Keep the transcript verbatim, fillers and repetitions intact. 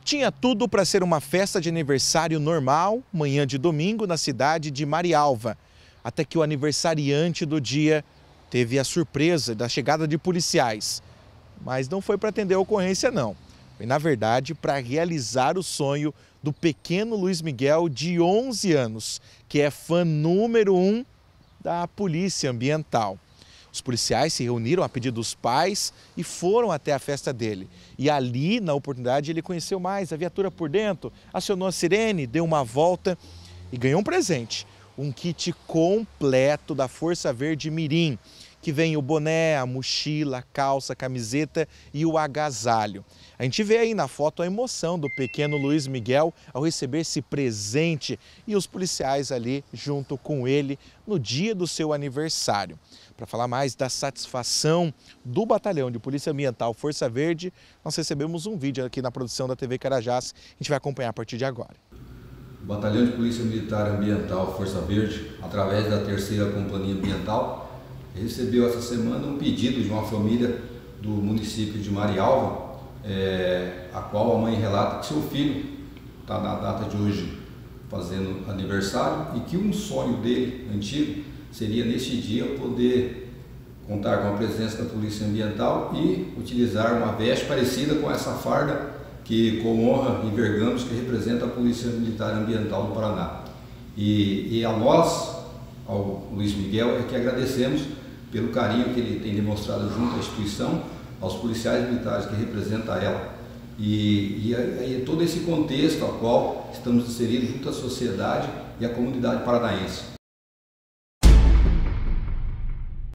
Tinha tudo para ser uma festa de aniversário normal, manhã de domingo, na cidade de Marialva. Até que o aniversariante do dia teve a surpresa da chegada de policiais. Mas não foi para atender a ocorrência, não. Foi, na verdade, para realizar o sonho do pequeno Luiz Miguel, de onze anos, que é fã número um da Polícia Ambiental. Os policiais se reuniram a pedido dos pais e foram até a festa dele. E ali, na oportunidade, ele conheceu mais a viatura por dentro, acionou a sirene, deu uma volta e ganhou um presente. Um kit completo da Força Verde Mirim, que vem o boné, a mochila, a calça, a camiseta e o agasalho. A gente vê aí na foto a emoção do pequeno Luiz Miguel ao receber esse presente e os policiais ali junto com ele no dia do seu aniversário. Para falar mais da satisfação do Batalhão de Polícia Ambiental Força Verde, nós recebemos um vídeo aqui na produção da T V Carajás. A gente vai acompanhar a partir de agora. O Batalhão de Polícia Militar Ambiental Força Verde, através da terceira Companhia Ambiental, recebeu essa semana um pedido de uma família do município de Marialva, é, a qual a mãe relata que seu filho está na data de hoje fazendo aniversário e que um sonho dele antigo seria neste dia poder contar com a presença da Polícia Ambiental e utilizar uma veste parecida com essa farda que com honra envergamos, que representa a Polícia Militar Ambiental do Paraná. E, e a nós, ao Luiz Miguel, é que agradecemos pelo carinho que ele tem demonstrado junto à instituição, aos policiais militares que representam ela. E, e, e todo esse contexto ao qual estamos inseridos junto à sociedade e à comunidade paranaense.